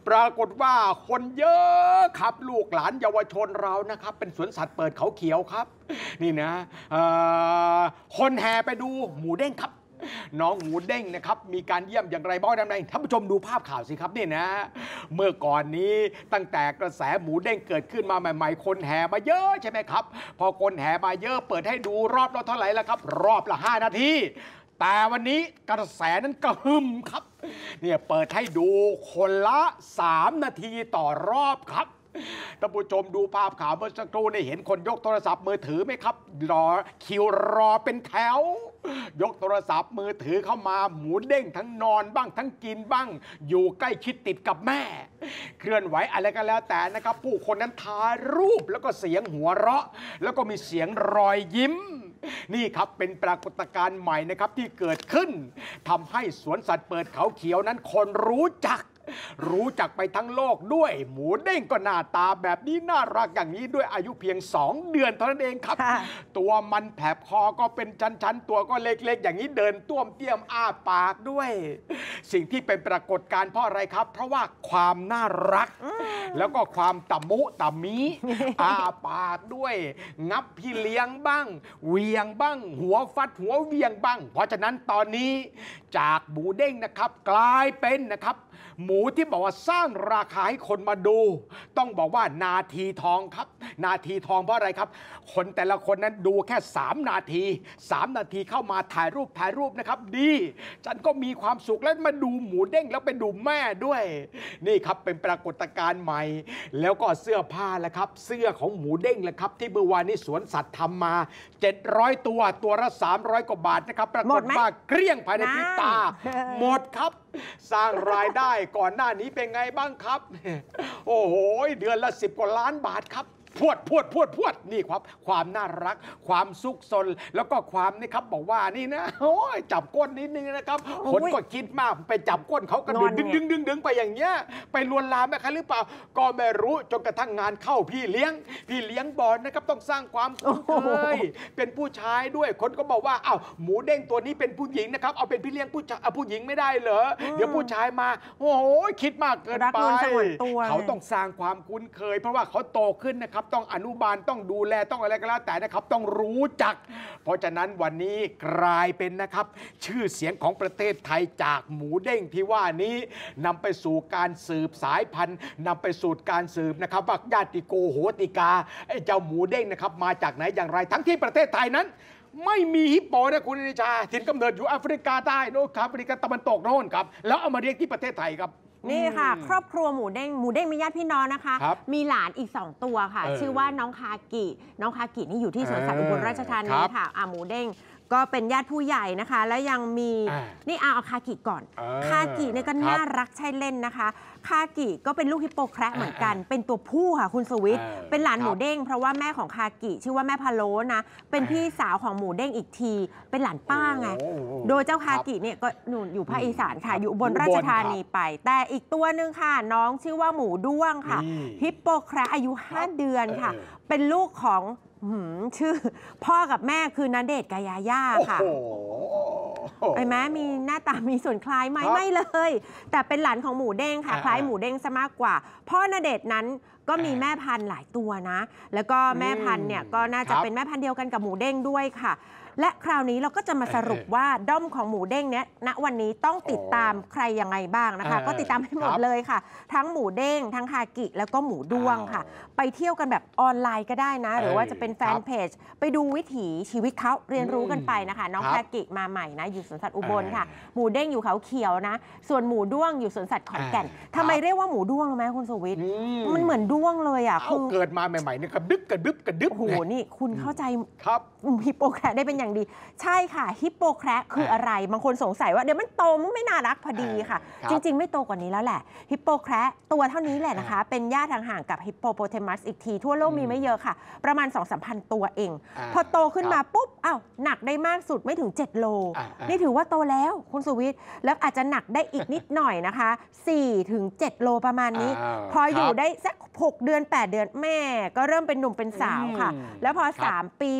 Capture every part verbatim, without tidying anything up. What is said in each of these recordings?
ปรากฏว่าคนเยอะครับลูกหลานเยาวชนเรานะครับเป็นสวนสัตว์เปิดเขาเขียวครับนี่นะคนแห่ไปดูหมูเด้งครับน้องหมูเด้งนะครับมีการเยี่ยมอย่างไรบ้างนั้นท่านผู้ชมดูภาพข่าวสิครับนี่นะเมื่อก่อนนี้ตั้งแต่กระแสหมูเด้งเกิดขึ้นมาใหม่ๆคนแห่มาเยอะใช่ไหมครับพอคนแห่มาเยอะเปิดให้ดูรอบละเท่าไหร่แล้วครับรอบละห้านาทีแต่วันนี้กระแสนั้นกระหึ่มครับเนี่ยเปิดให้ดูคนละสามนาทีต่อรอบครับท่านผู้ชมดูภาพข่าวเมื่อสักครู่ได้เห็นคนยกโทรศัพท์มือถือไหมครับรอคิวรอเป็นแถวยกโทรศัพท์มือถือเข้ามาหมูเด้งทั้งนอนบ้างทั้งกินบ้างอยู่ใกล้ชิดติดกับแม่เคลื่อนไหวอะไรก็แล้วแต่นะครับผู้คนนั้นถ่ายรูปแล้วก็เสียงหัวเราะแล้วก็มีเสียงรอยยิ้มนี่ครับเป็นปรากฏการณ์ใหม่นะครับที่เกิดขึ้นทำให้สวนสัตว์เปิดเขาเขียวนั้นคนรู้จักรู้จักไปทั้งโลกด้วยหมูเด้งก็หน้าตาแบบนี้น่ารักอย่างนี้ด้วยอายุเพียงสองเดือนเท่านั้นเองครับตัวมันแผบคอก็เป็นชั้นๆตัวก็เล็กๆอย่างนี้เดินต้วมเตี้ยมอ้าปากด้วยสิ่งที่เป็นปรากฏการณ์เพราะอะไรครับเพราะว่าความน่ารักแล้วก็ความตะมุตะมิอ้าปากด้วยงับพี่เลี้ยงบ้างเวียงบ้างหัวฟัดหัวเวียงบ้างเพราะฉะนั้นตอนนี้จากหมูเด้งนะครับกลายเป็นนะครับหมูที่บอกว่าสร้างราคาให้คนมาดูต้องบอกว่านาทีทองครับนาทีทองเพราะอะไรครับคนแต่ละคนนั้นดูแค่สามนาทีสามนาทีเข้ามาถ่ายรูปถ่ายรูปนะครับดีฉันก็มีความสุขแล้วมาดูหมูเด้งแล้วไปดูแม่ด้วยนี่ครับเป็นปรากฏการณ์ใหม่แล้วก็เสื้อผ้าแหละครับเสื้อของหมูเด้งแหละครับที่เมื่อวานนี้สวนสัตว์ทำมาเจ็ดร้อยตัวตัวละสามร้อยกว่าบาทนะครับปรากฏว่าเกลี้ยงภายในพริบตาหมดครับสร้างรายได้ก่อนหน้านี้เป็นไงบ้างครับโอ้โหเดือนละสิบกว่าล้านบาทครับพวดพวดพวดพวดนี่ครับความน่ารักความซุกซนแล้วก็ความนี่ครับบอกว่านี่นะโอ้ยจับก้นนิดนึงนะครับคนก็คิดมากไปจับก้นเขากระดึงดึงดึงดึงดึงไปอย่างเงี้ยไปลวนลามแม่ค้าหรือเปล่าก็ไม่รู้จนกระทั่งงานเข้าพี่เลี้ยงพี่เลี้ยงบอลนะครับต้องสร้างความคุ้นเคยเป็นผู้ชายด้วยคนก็บอกว่าอ้าวหมูเด้งตัวนี้เป็นผู้หญิงนะครับเอาเป็นพี่เลี้ยงผู้ชายผู้หญิงไม่ได้เหรอเดี๋ยวผู้ชายมาโอ้โหคิดมากเกินไปเขาต้องสร้างความคุ้นเคยเพราะว่าเขาโตขึ้นนะครับต้องอนุบาลต้องดูแลต้องอะไรก็แล้วแต่นะครับต้องรู้จักเพราะฉะนั้นวันนี้กลายเป็นนะครับชื่อเสียงของประเทศไทยจากหมูเด้งที่ว่านี้นำไปสู่การสืบสายพันธุ์นำไปสู่การสืบนะครับว่าญาติโกโหติกาไอ้เจ้าหมูเด้งนะครับมาจากไหนอย่างไรทั้งที่ประเทศไทยนั้นไม่มีฮิปโปนะคุณนิชาถิ่นกำเนิดอยู่แอฟริกาใต้โน้นครับแอฟริกาตะวันตกโน้นครับแล้วเอามาเลี้ยงที่ประเทศไทยครับนี่ค่ะครอบครัวหมูเด้งหมูเด้งมีญาติพี่น้องนะคะมีหลานอีกสองตัวค่ะชื่อว่าน้องคากิน้องคากินี่อยู่ที่สวนสัตว์อุบลราชธานีค่ะอ่าหมูเด้งก็เป็นญาติผู้ใหญ่นะคะแล้วยังมีนี่เอาเอาคากิก่อนคากิเนี่ยก็น่ารักใช่เล่นนะคะคากิก็เป็นลูกฮิปโปแคระเหมือนกันเป็นตัวผู้ค่ะคุณสวิทย์เป็นหลานหมูเด้งเพราะว่าแม่ของคากิชื่อว่าแม่พะโล้นะเป็นพี่สาวของหมูเด้งอีกทีเป็นหลานป้าไงโดยเจ้าคากิเนี่ยก็หนุนอยู่ภาคอีสานค่ะอยู่บนราชธานีไปแต่อีกตัวหนึ่งค่ะน้องชื่อว่าหมูด้วงค่ะฮิปโปแคระอายุห้าเดือนค่ะเป็นลูกของชื่อพ่อกับแม่คือณเดชน์กับยาย่าค่ะไอ้แม้มีหน้าตามีส่วนคล้ายไหมไม่เลยแต่เป็นหลานของหมูเด้งค่ะคล้ายหมูเด้งซะมากกว่าพ่อณเดชน์นั้นก็มีแม่พันธุ์หลายตัวนะแล้วก็แม่พันธุ์เนี่ยก็น่าจะเป็นแม่พันธุ์เดียวกันกับหมูเด้งด้วยค่ะและคราวนี้เราก็จะมาสรุปว่าด้อมของหมูเด้งเนี้ยณวันนี้ต้องติดตามใครยังไงบ้างนะคะก็ติดตามให้หมดเลยค่ะทั้งหมูเด้งทั้งคากิแล้วก็หมูด้วงค่ะไปเที่ยวกันแบบออนไลน์ก็ได้นะหรือว่าจะเป็นแฟนเพจไปดูวิถีชีวิตเขาเรียนรู้กันไปนะคะน้องคากิมาใหม่นะอยู่สวนสัตว์อุบลค่ะหมูเด้งอยู่เขาเขียวนะส่วนหมูด้วงอยู่สวนสัตว์ขอนแก่นทำไมเรียกว่าหมูด้วงรู้ไหมคุณสุวิทย์มันเหมือนด้วงเลยอ่ะคือเกิดมาใหม่ๆเนี่ยกระดึบกระดึบกระดึบโอ้โหนี่คุณเข้าใจครับฮิปโปแคระได้เป็นอย่างดีใช่ค่ะฮิปโปแคระคืออะไรบางคนสงสัยว่าเดี๋ยวมันโตมันไม่น่ารักพอดีค่ะจริงๆไม่โตกว่านี้แล้วแหละฮิปโปแคระตัวเท่านี้แหละนะคะเป็นญาติห่างๆกับฮิปโปโปเทมัสอีกทีทั่วโลกมีไม่เยอะค่ะประมาณ สองถึงสามพัน ตัวเองพอโตขึ้นมาปุ๊บอ้าวหนักได้มากสุดไม่ถึงเจ็ดโลนี่ถือว่าโตแล้วคุณสุวิทย์แล้วอาจจะหนักได้อีกนิดหน่อยนะคะ สี่ถึงเจ็ด โลประมาณนี้พออยู่ได้สักหกเดือนแปดเดือนแม่ก็เริ่มเป็นหนุ่มเป็นสาวค่ะแล้วพอสามปีปุ๊บ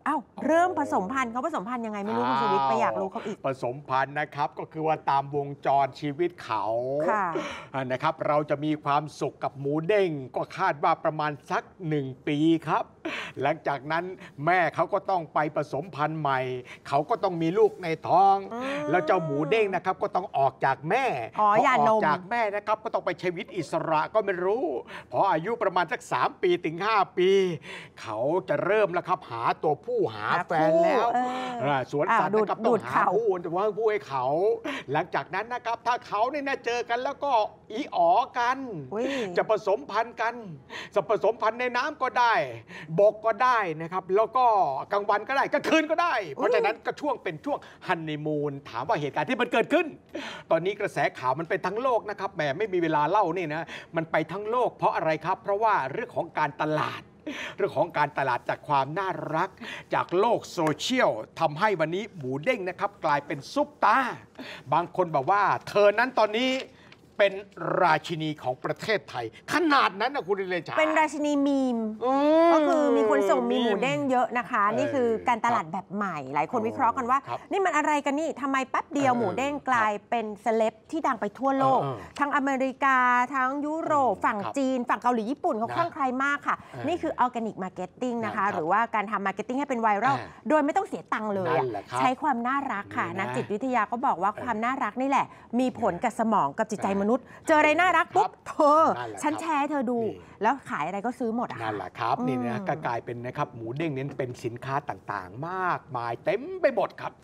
อ้าวเริ่มผสมพันธุ์เขาผสมพันธุ์ยังไงไม่รู้คุณสวิทย์ไปอยากรู้เขาอีกผสมพันธุ์นะครับก็คือว่าตามวงจรชีวิตเขานะครับเราจะมีความสุขกับหมูเด้งก็คาดว่าประมาณสักหนึ่งปีครับหลังจากนั้นแม่เขาก็ต้องไปผสมพันธุ์ใหม่เขาก็ต้องมีลูกในท้องแล้วเจ้าหมูเด้งนะครับก็ต้องออกจากแม่พอออกจากแม่นะครับก็ต้องไปชีวิตอิสระก็ไม่รู้พออายุประมาณสักสามปีถึงห้าปีเขาจะเริ่มแล้วครับหาตัวผู้หาแฟนแล้วสวนสัตว์นะครับต้องหาผู้ว่าผู้ให้เขาหลังจากนั้นนะครับถ้าเขาเนี่ยเจอกันแล้วก็อีอ๋อกันจะผสมพันธุ์กันจะผสมพันธุ์ในน้ำก็ได้บกก็ได้นะครับแล้วก็กลางวันก็ได้กลางคืนก็ได้เพราะฉะนั้นก็ช่วงเป็นช่วงฮันนีมูนถามว่าเหตุการณ์ที่มันเกิดขึ้นตอนนี้กระแสข่าวมันเป็นทั้งโลกนะครับแหมไม่มีเวลาเล่านี่นะมันไปทั้งโลกเพราะอะไรครับเพราะว่าเรื่องของการตลาดเรื่องของการตลาดจากความน่ารักจากโลกโซเชียลทำให้วันนี้หมูเด้งนะครับกลายเป็นซุปตาร์บางคนบอกว่าเธอนั้นตอนนี้เป็นราชินีของประเทศไทยขนาดนั้นนะคุณเลชาเป็นราชินีมีมก็คือมีคนส่งมีหมูเด้งเยอะนะคะนี่คือการตลาดแบบใหม่หลายคนวิเคราะห์กันว่านี่มันอะไรกันนี่ทำไมแป๊บเดียวหมูเด้งกลายเป็นเซเลบที่ดังไปทั่วโลกทั้งอเมริกาทั้งยุโรปฝั่งจีนฝั่งเกาหลีญี่ปุ่นเขาคลั่งไคล้มากค่ะนี่คือออร์แกนิกมาร์เก็ตติ้งนะคะหรือว่าการทำมาร์เก็ตติ้งให้เป็นไวรัลโดยไม่ต้องเสียตังค์เลยใช้ความน่ารักค่ะนักจิตวิทยาก็บอกว่าความน่ารักนี่แหละมีผลกับสมองกับจิตใจมนุษย์เจออะไรน่ารักปุ๊บเธอฉันแชร์เธอดูแล้วขายอะไรก็ซื้อหมดอ่ะนั่นแหละครับนี่นะก็กลายเป็นนะครับหมูเด้งนี้เป็นสินค้าต่างๆมากมายเต็มไปหมดครับ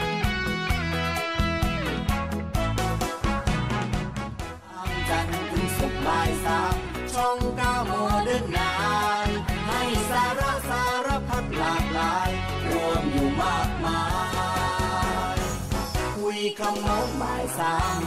จันทร์ถึงศุกร์บ่ายสามช่องเก้าโมงเดินนายให้สาระสารพัดหลากหลายรวมอยู่มากมายคุยคำโน้นบ่ายสาม